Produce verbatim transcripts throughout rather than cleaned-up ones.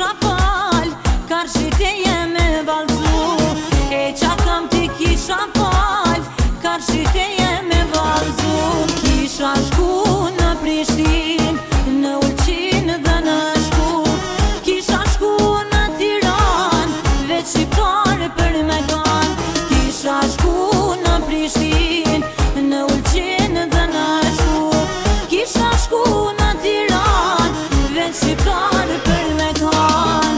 kisha fal, karshit e jeme valzu. E qa kam ti kisha fal, karshit e jeme valzu. Kisha shku në Prishtin, në Ulqin dhe në Shkup. Kisha shku në Tiran, veç shqiptare për me kan. Kisha shku në Prishtin, në Ulqin dhe në Shkup. Kisha shku në Tiran, veç shqiptare për me kan.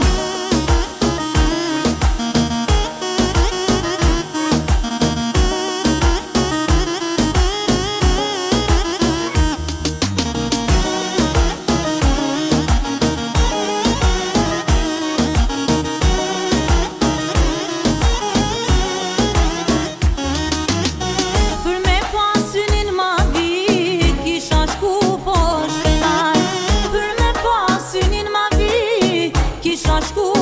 Kisha shku